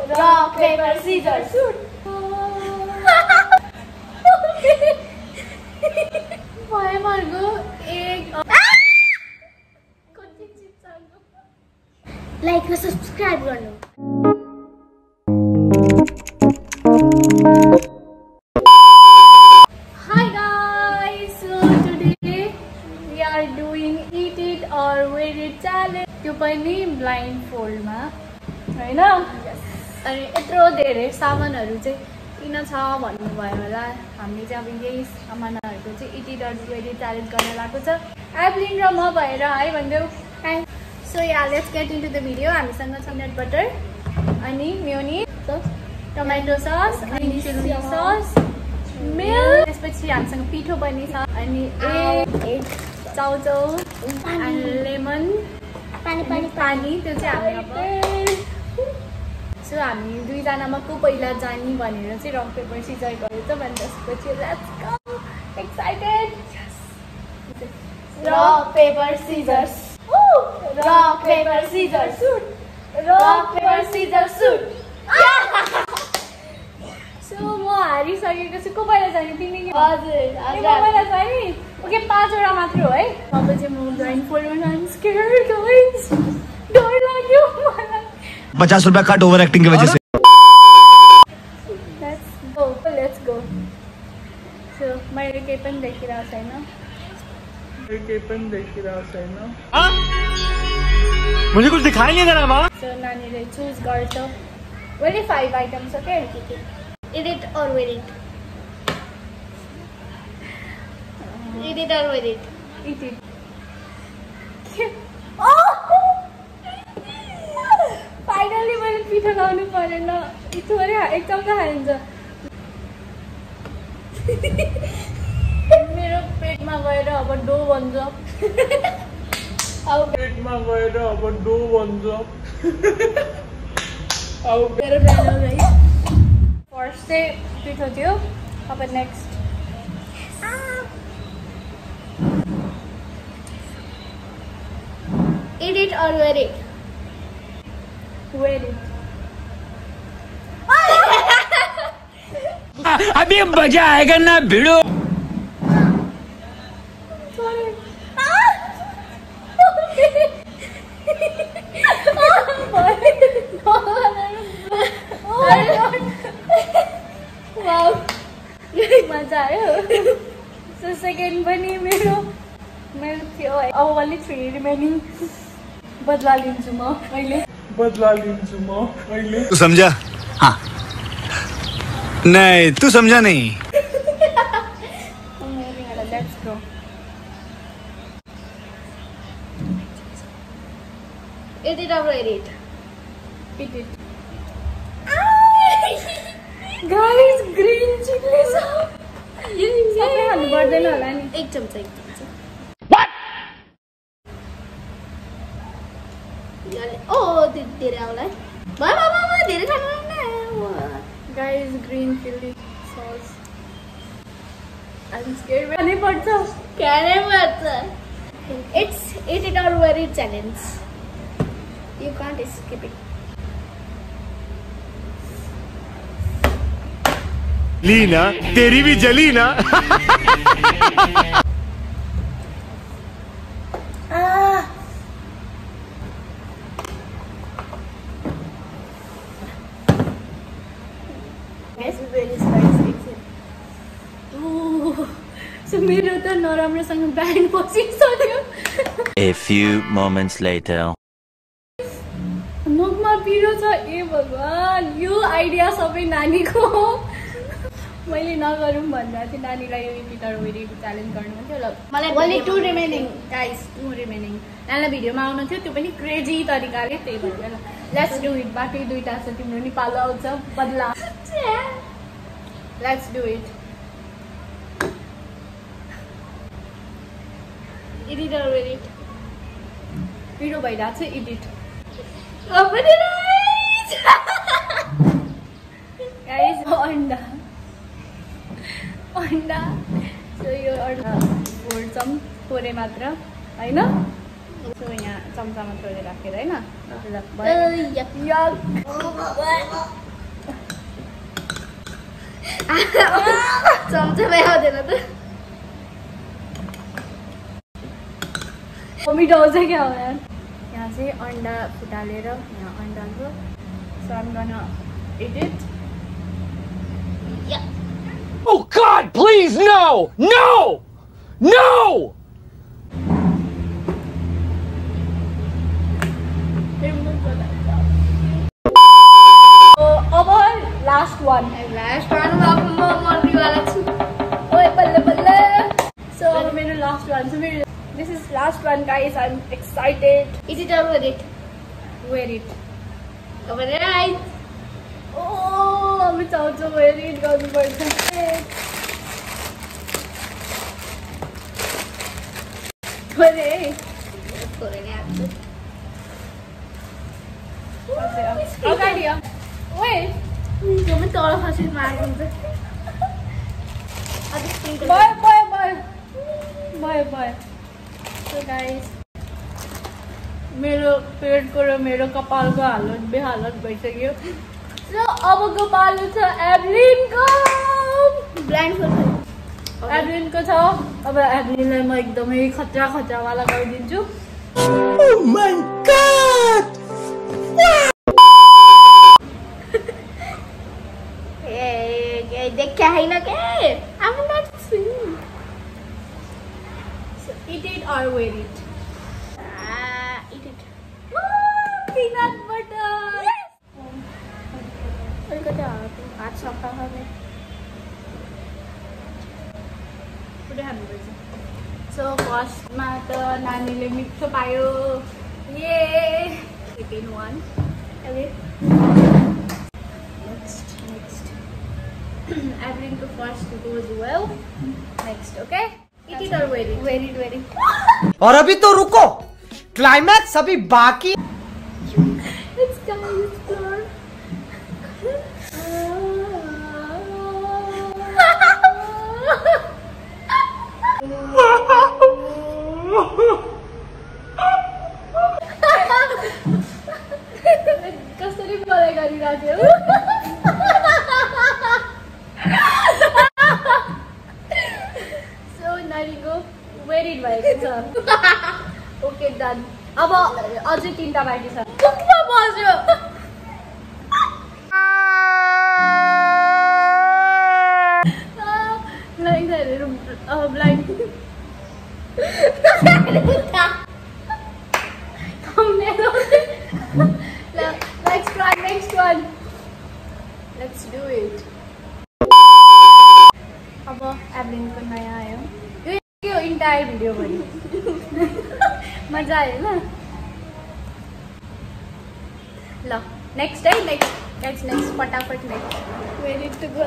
Rock, paper, scissors, shoot. Why Margo? Like and subscribe garnu. Hi guys, so today we are doing eat it or wear it challenge. त्यो पनि blindfold मा हैन अनि यत्रो धेरै सामानहरु चाहिँ किन छ भन्नु भयो होला हामीले चाहिँ अब यही सामानहरुको चाहिँ eat it or wear it challenge गर्न लागेको छ एभलिन र म भएर है भन्देऊ So yeah, let's get into the video. हामीसँग छ nut butter अनि mayonnaise, tomato sauce, अनि chili sauce, milk, त्यसपछि हामीसँग पिठो पनि छ अनि egg, चाउचाउ and lemon, पानी त्यो चाहिँ हामी अब So हामी दुई जनामा को पहिला जानी भनेर चाहिँ rock paper scissors गरेछ भने त्यसपछि let's go. Excited? Yes. Rock paper scissors. Rock, paper, scissors, shoot! Rock, paper, scissors, shoot! So, म हारिसकेको छु को पहिला जाने तिमी हजुर पहिला जाने ओके 5 वटा मात्र हो है अब चाहिँ म blindfold मा I'm scared guys डर लाग्यो मलाई 50 रुपैयाँ कट ओभर एक्टिङ की वजह से Let's go So, मैले केही पनि देखिरहेको छैन मुझे कुछ दिखाई नहीं दे रहा माँ So नानीले चुज गर्छ Only 5 items okay Eat it or wear it Eat it or wear it Eat it Oh Finally मैले पिठो लाउनु परेन यस्तो गरे एक चम्चा खाइन्छ मेरो पेटमा गएर अब डो बन्छ अब पेटमा गएर अब डो बन्छ अब मेरो प्लान है फर्स्ट चाहिँ पिठो थियो अब next Eat it or wear it Wear it अभी मजा आएगा ना भिड़ो मजा आयो So second पनि मेरो थियो अब only 3 remaining बदला लिन्छु म अहिले तू समझा हाँ नहीं तू समझा नहीं Let's go Eat it or wear it Eat it Guys green chili sauce ये सबै हाल्नु पर्दैन होला नि एक चम्चा What ओ धेरै आउला बाबा धेरै खानु न Guys green chili sauce I'm scared खानै पर्छ It's eat it or wear it challenge You can't escape it Leena तेरी भी जली ना very spicy So मेरो त नराम्रोसँग ब्यान्ड पसिसक्यो A few moments later मुखमा पिरो छ ए भगवान यो आइडिया सबै नानीको हो मैले नगरौँ भन्दा चाहिँ नानीलाई यो पिटर वेरीको च्यालेन्ज गर्नु थियो ल मलाई only 2 remaining guys 2 remaining नानीलाई भिडियोमा आउनु थियो त्यो पनि क्रेजी तरिकाले त्यही भएर ल लेट्स डु इट बाकी दुईटा छ तिम्रो नि पालो आउँछ बदला let's do it Eat it or wear it पिरो भइरहेको छ eat it Guys, अंडा So यो अंडा फोड्छौं थोरै मात्र हैन So यहाँ चम्चामा छोडेर राखेर हैन चम्चामै आउँदैन त मिठो आउँछ क्या हो यार यहाँ चाहिँ अन्डा फुटालेर यहाँ अन्डाको so I'm gonna eat it Oh God, please, no! No! No! अब लास्ट वान म मर्नेवाला छु ओए बल्ल बल्ल सो अब मेरो लास्ट वान छ मेरो this is last one guys I am excited it is over it wear it over right ओ अब चाउँछु वेयर इट गर्नुपर्छ थोरै है थोरै नै आउँछ अगाडि वेट त्यो पनि तल खसेर मार्नुहुन्छ भयो सो गाइस मेरो पेटको र मेरो कपालको हालत बेहालत भइसक्यो सो अबको पालो छ एभलिनको ब्लाइन्ड फोल्ड एभलिनको छ अब एभलिनलाई म एकदमै खतरावाला गरिदिन्छु Oh my God! देखा है ना क्या I'm not seeing so eat it or wear it eat it peanut butter अलिकति हात सफा गर्ने पुरै हाल्नुपर्छ सो फर्स्टमा त नानीले मिठो पायो ये सेकेन्ड वान नेक्स्ट एभलिन को first goes well next okay eat it or wear it very और अभी तो रुको क्लाइमैक्स अभी बाकी it's guys floor कसरी मलाई गरिराख्यो सो नानीको वेरिड भएको छ ओके डन अब अझै 3टा बाँकी छ कुकमा बस्यो blind next one let's do it अब एभलिन को नयाँ आयो यो इन्टायर भिडियो भयो मजा आयो ल नेक्स्ट है नेक्स्ट फटाफट next very to go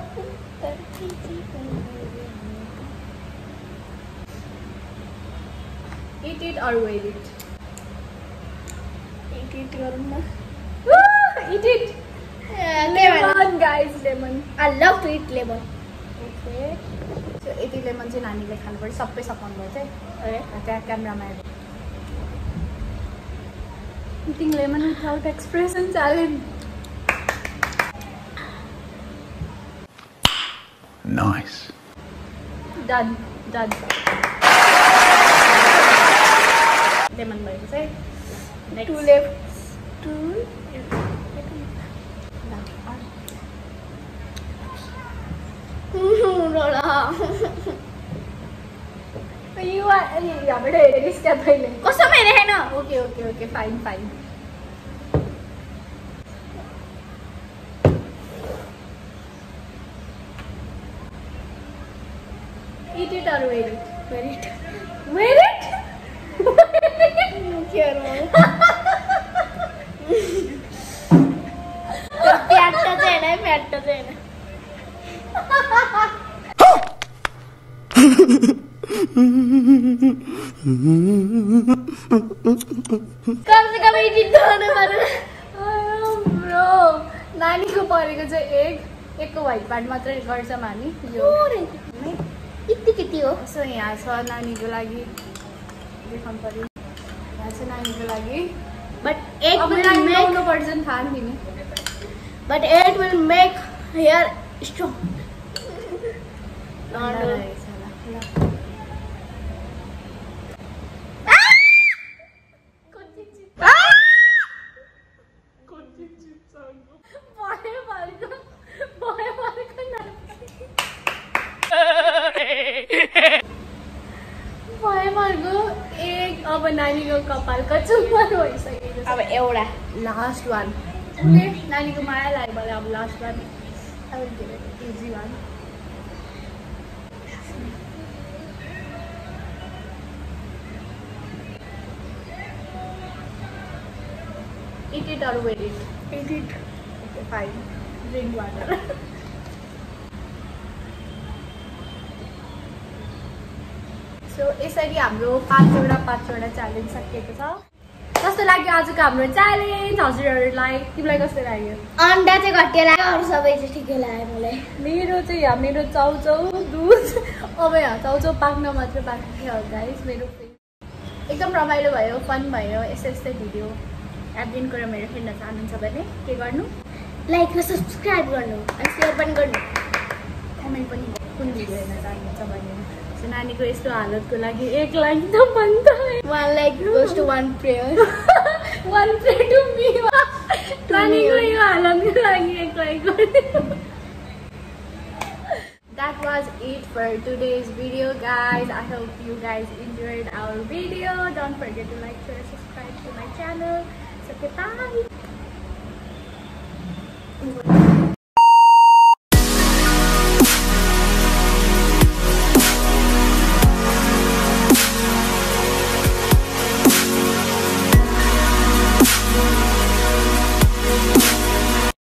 eat it or wear it eat गरौँ न eat it lemon lemon guys lemon I love to eat lemon okay so यति लेमन चाहिँ नानीले खानुपर्छ सबै सपाउनुपर्छ है त्यहाँ क्यामेरामा eating lemon without expression challenge Nice. done lemon भएको चाहिँ next two left two यहाँबाट हेरेर स्टेप पहिले कसम हेरेन okay fine eat it or wear it wear it प्याट चाहिँ कम से कम एडिट गर्नु पर्यो ब्रो नानीको परेको चाहिँ एकको व्हाइट पार्ट मात्रै गर्छौँ हामी यो यति हो सो यहाँ छ नानीको लागि देखाउनु पर्यो यहाँ चाहिँ नानी नानीको लागि But egg अब will नानी make. नुहाउनु पर्छ नि थाहा नि But egg will make hair strong. No. एक अब नानीको कपाल कचुम्बर भइसकेको छ अब एउटा लास्ट वान ओके नानीको माया लाग्यो मलाई अब लास्ट वान अब easy one eat it or wear it eat it okay fine drink water so यसरी हाम्रो पाँचवटा च्यालेन्ज सकिएको छ कस्तो लाग्यो आजको हाम्रो च्यालेन्ज हजुरहरूलाई तिमीलाई कस्तो लाग्यो अन्डा चाहिँ घटिया लाग्यो अरू सबै चाहिँ ठिकै लाग्यो मलाई मेरो चाहिँ यहाँ मेरो चाउचाउ दुध अब यहाँ चाउचाउ पाक्न मात्र बाँकी थियो गाइस मेरो एकदम रमाइलो भयो फन भयो यस्तै भिडियो एडमिनको र मेरो हेर्न चाहनुहुन्छ भने के गर्नु लाइक र सब्सक्राइब गर्नु अनि सेयर पनि गर्नु कमेन्ट पनि कुन भिडियो हेर्न चाहनुहुन्छ भने सो नानीको यस्तो हालतको लागि 1 लाइक त भन्दा 1 like goes to 1 prayer 1 prayer to me नानीको यो हालतको लागि 1 लाइक गर्नु That was it for today's video guys. I hope you guys enjoyed our video. Don't forget to like, share, subscribe to my channel. So goodbye.